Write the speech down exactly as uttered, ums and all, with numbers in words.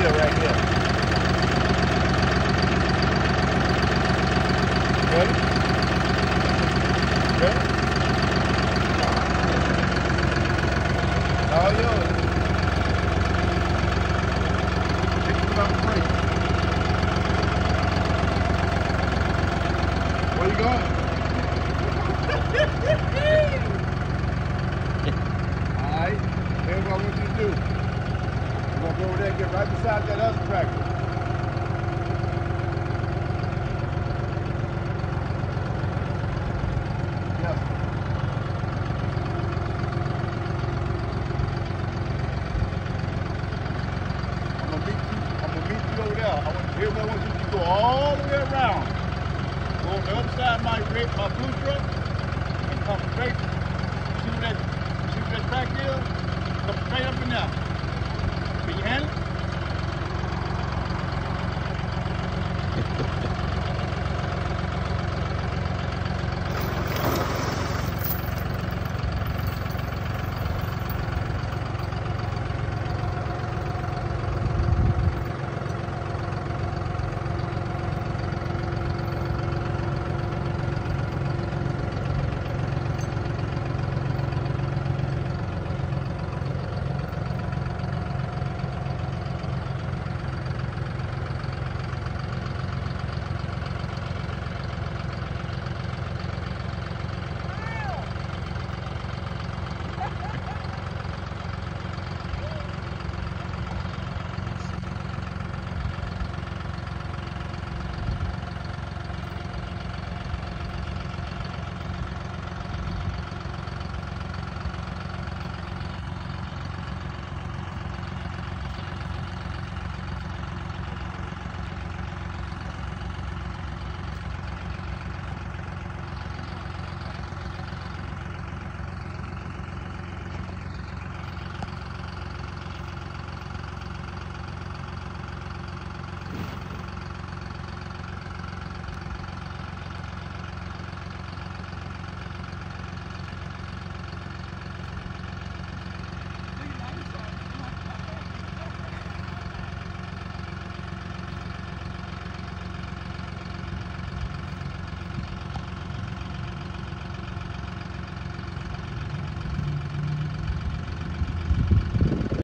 here, right here. Ready? Ready? All yours. Take it off the brake. Where you going? Alright, here's what I want you to do. You're going to go over there and get right beside that other tractor. Yes. I'm going to meet you. I'm going to meet you over there. I want, here's what I want you to go all the way around. Go on the other side of my, red, my blue truck and come straight. See where that, see where that track is? Come straight up in there.